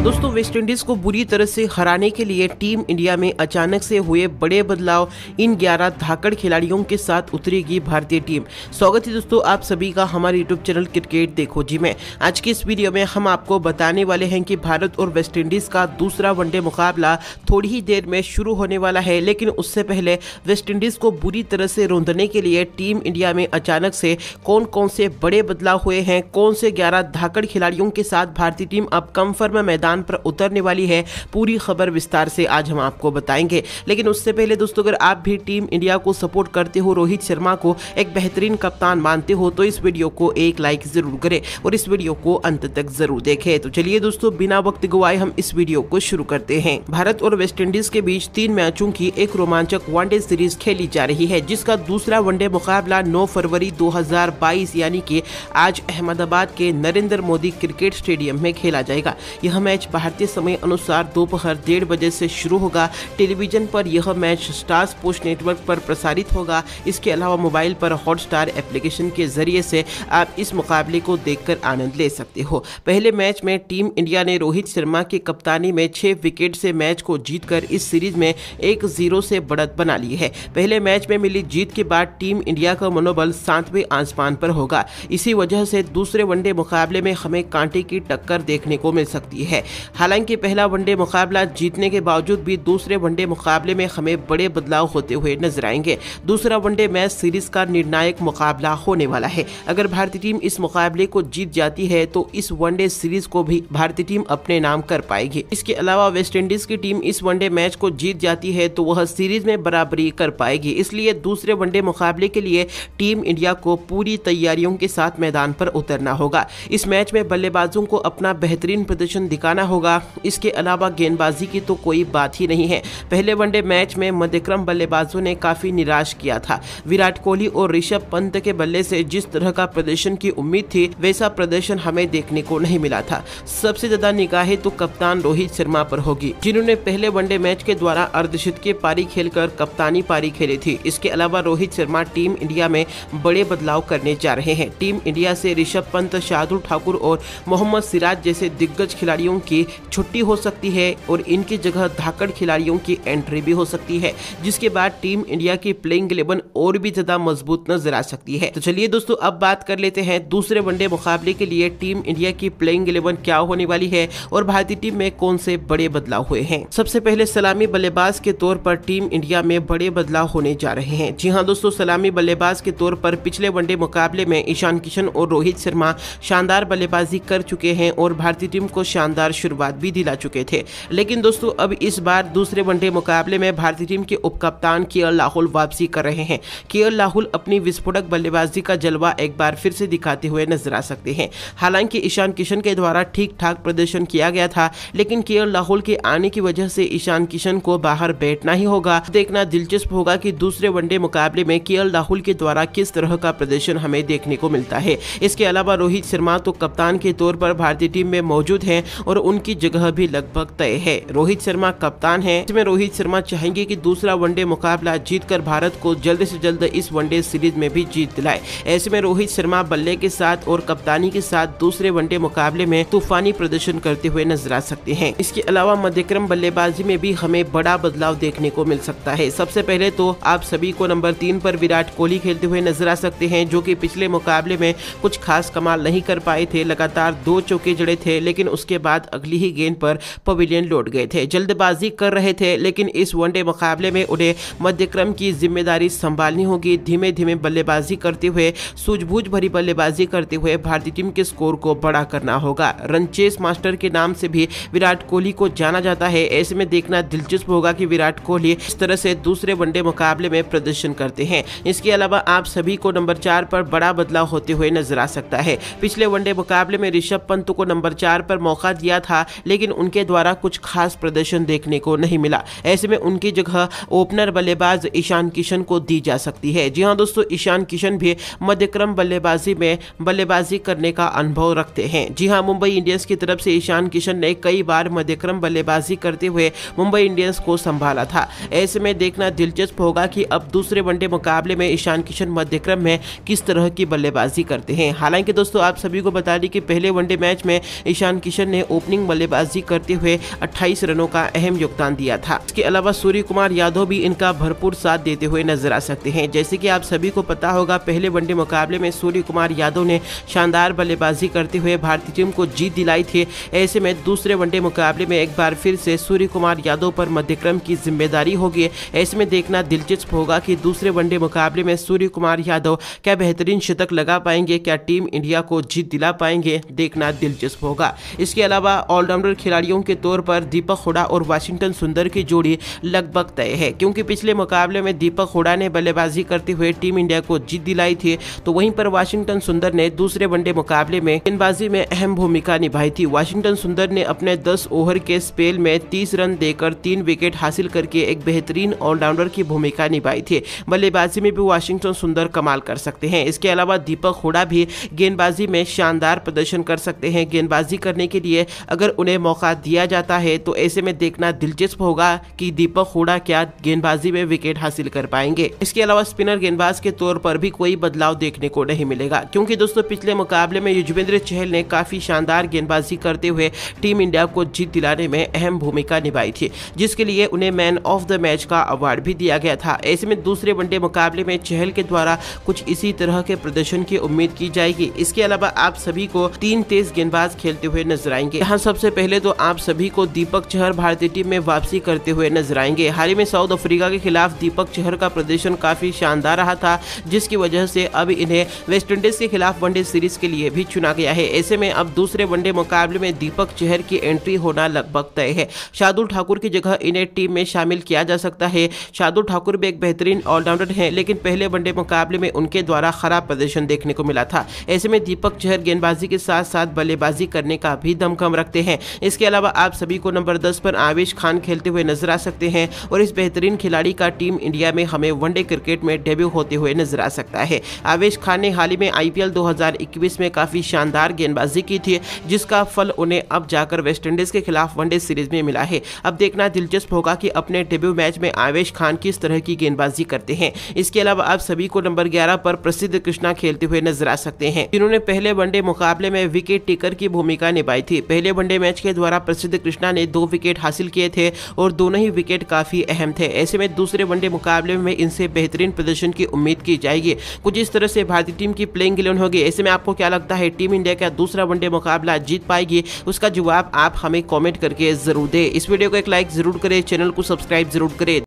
दोस्तों वेस्टइंडीज को बुरी तरह से हराने के लिए टीम इंडिया में अचानक से हुए बड़े बदलाव। इन 11 धाकड़ खिलाड़ियों के साथ उतरेगी भारतीय टीम। स्वागत है दोस्तों आप सभी का हमारे यूट्यूब चैनल क्रिकेट देखो जी में। आज की इस वीडियो में हम आपको बताने वाले हैं कि भारत और वेस्टइंडीज का दूसरा वनडे मुकाबला थोड़ी ही देर में शुरू होने वाला है, लेकिन उससे पहले वेस्टइंडीज को बुरी तरह से रौंदने के लिए टीम इंडिया में अचानक से कौन कौन से बड़े बदलाव हुए हैं, कौन से 11 धाकड़ खिलाड़ियों के साथ भारतीय टीम अब कम मैदान पर उतरने वाली है, पूरी खबर विस्तार से आज हम आपको बताएंगे। लेकिन उससे पहले दोस्तों अगर आप भी टीम इंडिया को सपोर्ट करते हो, रोहित शर्मा को एक बेहतरीन कप्तान मानते हो, तो इस वीडियो को एक लाइक जरूर करें और इस वीडियो को अंत तक जरूर देखें। तो चलिए दोस्तों बिना वक्त गवाए हम इस वीडियो को शुरू करते हैं। भारत और वेस्टइंडीज के बीच 3 मैचों की एक रोमांचक वनडे सीरीज खेली जा रही है, जिसका दूसरा वनडे मुकाबला 9 फरवरी 2022 यानी कि आज अहमदाबाद के नरेंद्र मोदी क्रिकेट स्टेडियम में खेला जाएगा। यह मैच भारतीय समय अनुसार दोपहर 1:30 बजे से शुरू होगा। टेलीविजन पर यह मैच स्टार स्पोर्ट्स नेटवर्क पर प्रसारित होगा। इसके अलावा मोबाइल पर हॉटस्टार एप्लीकेशन के जरिए से आप इस मुकाबले को देखकर आनंद ले सकते हो। पहले मैच में टीम इंडिया ने रोहित शर्मा की कप्तानी में 6 विकेट से मैच को जीतकर इस सीरीज में 1-0 से बढ़त बना ली है। पहले मैच में मिली जीत के बाद टीम इंडिया का मनोबल 7वें आसमान पर होगा। इसी वजह से दूसरे वनडे मुकाबले में हमें कांटे की टक्कर देखने को मिल सकती है। हालांकि पहला वनडे मुकाबला जीतने के बावजूद भी दूसरे वनडे मुकाबले में हमें बड़े बदलाव होते हुए नजर आएंगे। दूसरा वनडे मैच सीरीज का निर्णायक मुकाबला होने वाला है। अगर भारतीय टीम इस मुकाबले को जीत जाती है तो इस वनडे सीरीज को भी भारतीय टीम अपने नाम कर पाएगी। इसके अलावा वेस्टइंडीज की टीम इस वनडे मैच को जीत जाती है तो वह सीरीज में बराबरी कर पाएगी। इसलिए दूसरे वनडे मुकाबले के लिए टीम इंडिया को पूरी तैयारियों के साथ मैदान पर उतरना होगा। इस मैच में बल्लेबाजों को अपना बेहतरीन प्रदर्शन दिखाना होगा। इसके अलावा गेंदबाजी की तो कोई बात ही नहीं है। पहले वनडे मैच में मध्यक्रम बल्लेबाजों ने काफी निराश किया था। विराट कोहली और ऋषभ पंत के बल्ले से जिस तरह का प्रदर्शन की उम्मीद थी, वैसा प्रदर्शन हमें देखने को नहीं मिला था। सबसे ज्यादा निगाहें तो कप्तान रोहित शर्मा पर होगी, जिन्होंने पहले वनडे मैच के द्वारा अर्धशतकीय पारी खेलकर कप्तानी पारी खेली थी। इसके अलावा रोहित शर्मा टीम इंडिया में बड़े बदलाव करने जा रहे हैं। टीम इंडिया से ऋषभ पंत, शार्दुल ठाकुर और मोहम्मद सिराज जैसे दिग्गज खिलाड़ियों की छुट्टी हो सकती है और इनकी जगह धाकड़ खिलाड़ियों की एंट्री भी हो सकती है, जिसके बाद टीम इंडिया की प्लेइंग 11 और भी ज्यादा मजबूत नजर आ सकती है। तो चलिए दोस्तों अब बात कर लेते हैं दूसरे वनडे मुकाबले के लिए टीम इंडिया की प्लेइंग 11 क्या होने वाली है और भारतीय टीम में कौन से बड़े बदलाव हुए हैं। सबसे पहले सलामी बल्लेबाज के तौर पर टीम इंडिया में बड़े बदलाव होने जा रहे हैं। जी हाँ दोस्तों, सलामी बल्लेबाज के तौर पर पिछले वनडे मुकाबले में ईशान किशन और रोहित शर्मा शानदार बल्लेबाजी कर चुके हैं और भारतीय टीम को शानदार शुरुआत भी दिला चुके थे। लेकिन दोस्तों अब इस बार दूसरे वनडे मुकाबले में भारतीय टीम के उपकप्तान केएल राहुल वापसी कर रहे हैं। केएल राहुल अपनी विस्फोटक बल्लेबाजी का जलवा एक बार फिर से दिखाते हुए नजर आ सकते हैं। हालांकि ईशान किशन के द्वारा ठीक ठाक प्रदर्शन किया गया था, लेकिन केएल राहुल के आने की वजह से ईशान किशन को बाहर बैठना ही होगा। देखना दिलचस्प होगा कि दूसरे वनडे मुकाबले में केएल राहुल के द्वारा किस तरह का प्रदर्शन हमें देखने को मिलता है। इसके अलावा रोहित शर्मा तो कप्तान के तौर पर भारतीय टीम में मौजूद हैं और उनकी जगह भी लगभग तय है। रोहित शर्मा कप्तान है। इसमें रोहित शर्मा चाहेंगे कि दूसरा वनडे मुकाबला जीतकर भारत को जल्द से जल्द इस वनडे सीरीज में भी जीत दिलाए। ऐसे में रोहित शर्मा बल्ले के साथ और कप्तानी के साथ दूसरे वनडे मुकाबले में तूफानी प्रदर्शन करते हुए नजर आ सकते हैं। इसके अलावा मध्यक्रम बल्लेबाजी में भी हमें बड़ा बदलाव देखने को मिल सकता है। सबसे पहले तो आप सभी को नंबर 3 पर विराट कोहली खेलते हुए नजर आ सकते हैं, जो कि पिछले मुकाबले में कुछ खास कमाल नहीं कर पाए थे। लगातार 2 चौके जड़े थे, लेकिन उसके बाद अगली ही गेंद पर पवेलियन लौट गए थे। जल्दबाजी कर रहे थे, लेकिन इस वनडे मुकाबले में उन्हें मध्यक्रम की जिम्मेदारी संभालनी होगी। धीमे धीमे बल्लेबाजी करते हुए, सूझबूझ भरी बल्लेबाजी करते हुए भारतीय टीम के स्कोर को बड़ा करना होगा। रन चेस मास्टर के नाम से भी विराट कोहली को जाना जाता है। ऐसे में देखना दिलचस्प होगा कि विराट कोहली इस तरह से दूसरे वनडे मुकाबले में प्रदर्शन करते हैं। इसके अलावा आप सभी को नंबर 4 पर बड़ा बदलाव होते हुए नजर आ सकता है। पिछले वनडे मुकाबले में ऋषभ पंत को नंबर 4 पर मौका दिया था, लेकिन उनके द्वारा कुछ खास प्रदर्शन देखने को नहीं मिला। ऐसे में उनकी जगह ओपनर बल्लेबाज ईशान किशन को दी जा सकती है। जी हाँ दोस्तों, ईशान किशन भी मध्यक्रम बल्लेबाजी में बल्लेबाजी करने का अनुभव रखते हैं। जी हाँ, मुंबई इंडियंस की तरफ से ईशान किशन ने कई बार मध्यक्रम बल्लेबाजी करते हुए मुंबई इंडियंस को संभाला था। ऐसे में देखना दिलचस्प होगा कि अब दूसरे वनडे मुकाबले में ईशान किशन मध्यक्रम में किस तरह की बल्लेबाजी करते हैं। हालांकि दोस्तों आप सभी को बता दें कि पहले वनडे मैच में ईशान किशन ने ओपनिंग ओपनिंग बल्लेबाजी करते हुए 28 रनों का अहम योगदान दिया था। इसके अलावा सूर्य कुमार यादव भी इनका भरपूर साथ देते हुए नजर आ सकते हैं। जैसे कि आप सभी को पता होगा, पहले वनडे मुकाबले में सूर्य कुमार यादव ने शानदार बल्लेबाजी करते हुए भारतीय टीम को जीत दिलाई थी। ऐसे में दूसरे वनडे मुकाबले में एक बार फिर से सूर्य कुमार यादव पर मध्यक्रम की जिम्मेदारी होगी। ऐसे में देखना दिलचस्प होगा कि दूसरे वनडे मुकाबले में सूर्य कुमार यादव क्या बेहतरीन शतक लगा पाएंगे, क्या टीम इंडिया को जीत दिला पाएंगे, देखना दिलचस्प होगा। इसके अलावा ऑलराउंडर खिलाड़ियों के तौर पर दीपक हुडा और वाशिंगटन सुंदर की जोड़ी लगभग तय है, क्योंकि पिछले मुकाबले में दीपक हुडा ने बल्लेबाजी करते हुए टीम इंडिया को जीत दिलाई थी, तो वहीं पर वाशिंगटन सुंदर ने दूसरे वनडे मुकाबले में गेंदबाजी में अहम भूमिका निभाई थी। वाशिंगटन सुंदर ने अपने 10 ओवर के स्पेल में 30 रन देकर 3 विकेट हासिल करके एक बेहतरीन ऑलराउंडर की भूमिका निभाई थी। बल्लेबाजी में भी वाशिंगटन सुंदर कमाल कर सकते हैं। इसके अलावा दीपक हुडा भी गेंदबाजी में शानदार प्रदर्शन कर सकते हैं। गेंदबाजी करने के लिए अगर उन्हें मौका दिया जाता है तो ऐसे में देखना दिलचस्प होगा कि दीपक हुडा क्या गेंदबाजी में विकेट हासिल कर पाएंगे। इसके अलावा स्पिनर गेंदबाज के तौर पर भी कोई बदलाव देखने को नहीं मिलेगा, क्योंकि दोस्तों पिछले मुकाबले में युजवेंद्र चहल ने काफी शानदार गेंदबाजी करते हुए टीम इंडिया को जीत दिलाने में अहम भूमिका निभाई थी, जिसके लिए उन्हें मैन ऑफ द मैच का अवार्ड भी दिया गया था। ऐसे में दूसरे वनडे मुकाबले में चहल के द्वारा कुछ इसी तरह के प्रदर्शन की उम्मीद की जाएगी। इसके अलावा आप सभी को 3 तेज गेंदबाज खेलते हुए नजर आएंगे। यहाँ सबसे पहले तो आप सभी को दीपक चहर भारतीय टीम में वापसी करते हुए नजर आएंगे। हाल ही में साउथ अफ्रीका के खिलाफ दीपक चहर का प्रदर्शन काफी शानदार रहा था, जिसकी वजह से अब इन्हें वेस्टइंडीज के खिलाफ वनडे सीरीज के लिए भी चुना गया है। ऐसे में अब दूसरे वनडे मुकाबले में दीपक चहर की एंट्री होना लगभग तय है। शार्दुल ठाकुर की जगह इन्हें टीम में शामिल किया जा सकता है। शार्दुल ठाकुर भी एक बेहतरीन ऑलराउंडर हैं, लेकिन पहले वनडे मुकाबले में उनके द्वारा खराब प्रदर्शन देखने को मिला था। ऐसे में दीपक चहर गेंदबाजी के साथ साथ बल्लेबाजी करने का भी दमखम रखते हैं। इसके अलावा आप सभी को नंबर 10 पर आवेश खान खेलते हुए नजर आ सकते हैं, और इस बेहतरीन खिलाड़ी का टीम इंडिया में हमें वनडे क्रिकेट में डेब्यू होते हुए नजर आ सकता है। आवेश खान ने हाल ही में IPL 2021 में काफी शानदार गेंदबाजी की थी, जिसका फल उन्हें अब जाकर वेस्टइंडीज के खिलाफ वनडे सीरीज में मिला है। अब देखना दिलचस्प होगा कि अपने डेब्यू मैच में आवेश खान किस तरह की गेंदबाजी करते हैं। इसके अलावा आप सभी को नंबर 11 पर प्रसिद्ध कृष्णा खेलते हुए नजर आ सकते हैं, जिन्होंने पहले वनडे मुकाबले में विकेट टेकर की भूमिका निभाई थी। पहले वनडे मैच के द्वारा प्रसिद्ध कृष्णा ने 2 विकेट हासिल किए थे, और दोनों ही विकेट काफी अहम थे। ऐसे में दूसरे वनडे मुकाबले में इनसे बेहतरीन प्रदर्शन की उम्मीद की जाएगी। कुछ इस तरह से भारतीय टीम की प्लेइंग 11 होगी। ऐसे में आपको क्या लगता है, टीम इंडिया क्या दूसरा वनडे मुकाबला जीत पाएगी? उसका जवाब आप हमें कमेंट करके जरूर दें। इस वीडियो को एक लाइक जरूर करें, चैनल को सब्सक्राइब जरूर करें।